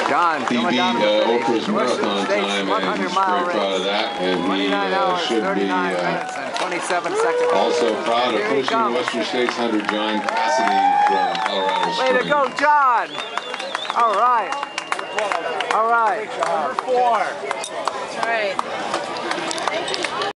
John, he beat Oprah's marathon time, and he's very proud of that. And he should be also proud of pushing the Western States 100, John Cassidy from Colorado Springs. Way to go, John! All right. All right. Number 4.